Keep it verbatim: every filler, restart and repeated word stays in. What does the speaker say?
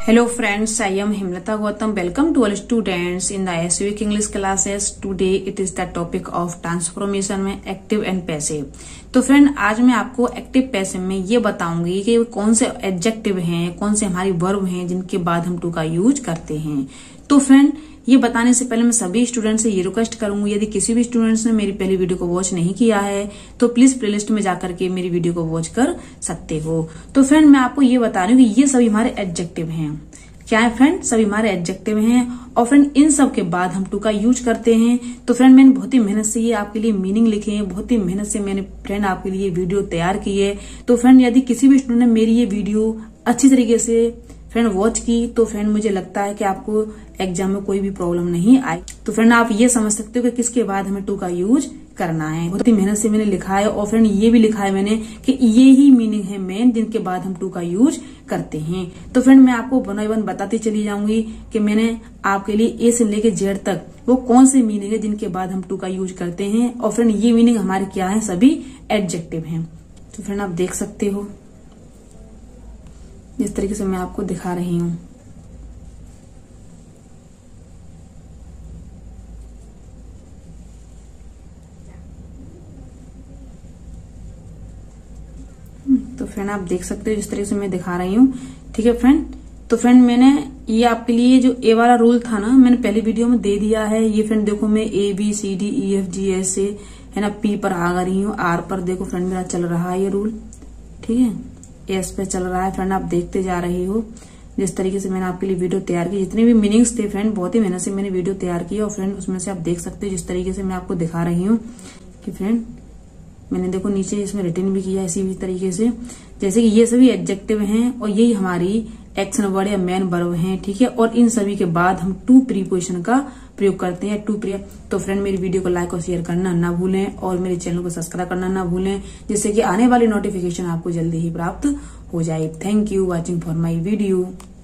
Hello friends, I am Himlata Gautam. Welcome to all students in the S W I C English classes. Today it is the topic of transformation में active and passive. तो friend आज मैं आपको active passive में ये बताऊंगी कि कौन से एडजेक्टिव हैं, कौन से हमारी वर्ब हैं जिनके बाद हम टू का यूज करते हैं। तो फ्रेंड ये बताने से पहले मैं सभी स्टूडेंट से ये रिक्वेस्ट करूंगी, यदि किसी भी स्टूडेंट्स ने मेरी पहली वीडियो को वॉच नहीं किया है तो प्लीज प्लेलिस्ट में जाकर के मेरी वीडियो को वॉच कर सकते हो। तो फ्रेंड मैं आपको ये बता रही हूँ कि ये सभी हमारे एडजेक्टिव हैं। क्या है फ्रेंड? सभी हमारे एडजेक्टिव हैं और फ्रेंड इन सब के बाद हम टू का यूज करते हैं। तो फ्रेंड मैंने बहुत ही मेहनत से ये आपके लिए मीनिंग लिखे हैं, बहुत ही मेहनत से मैंने फ्रेंड आपके लिए वीडियो तैयार की है। तो फ्रेंड यदि किसी भी स्टूडेंट ने मेरी ये वीडियो अच्छी तरीके से फ्रेंड वॉच की तो फ्रेंड मुझे लगता है कि आपको एग्जाम में कोई भी प्रॉब्लम नहीं आई। तो फ्रेंड आप ये समझ सकते हो कि किसके बाद हमें टू का यूज करना है। बहुत ही मेहनत से मैंने लिखा है और फ्रेंड ये भी लिखा है मैंने कि ये ही मीनिंग है मेन जिनके बाद हम टू का यूज करते हैं। तो फ्रेंड मैं आपको वन बाय वन बताती चली जाऊंगी कि मैंने आपके लिए ए से लेके जेड तक वो कौन से मीनिंग है जिनके बाद हम टू का यूज करते हैं। और फ्रेंड ये मीनिंग हमारे क्या है? सभी एडजेक्टिव हैं। तो फ्रेंड आप देख सकते हो जिस तरीके से मैं आपको दिखा रही हूं। तो फ्रेंड आप देख सकते हो जिस तरीके से मैं दिखा रही हूँ। ठीक है फ्रेंड। तो फ्रेंड मैंने ये आपके लिए जो ए वाला रूल था ना मैंने पहली वीडियो में दे दिया है। ये फ्रेंड देखो मैं A B C D E F G S से है ना पी पर आ रही हूँ। आर पर देखो फ्रेंड मेरा चल रहा है ये रूल। ठीक है, एस पे चल रहा है। फ्रेंड आप देखते जा रहे हो जिस तरीके से मैंने आपके लिए वीडियो तैयार की। जितने भी मीनिंग्स थे फ्रेंड बहुत ही मेहनत से मैंने वीडियो तैयार की और फ्रेंड उसमें से आप देख सकते हो जिस तरीके से मैं आपको दिखा रही हूँ कि फ्रेंड मैंने देखो नीचे इसमें रिटर्न भी किया इसी भी तरीके से। जैसे कि ये सभी एडजेक्टिव हैं और यही हमारी एक्शन वर्ड या मेन वर्ब हैं। ठीक है, और इन सभी के बाद हम टू प्रीपोजिशन का प्रयोग करते हैं। टू प्री तो फ्रेंड मेरी वीडियो को लाइक और शेयर करना ना भूलें और मेरे चैनल को सब्सक्राइब करना ना भूलें जिससे कि आने वाली नोटिफिकेशन आपको जल्दी ही प्राप्त हो जाए। Thank you watching for my video.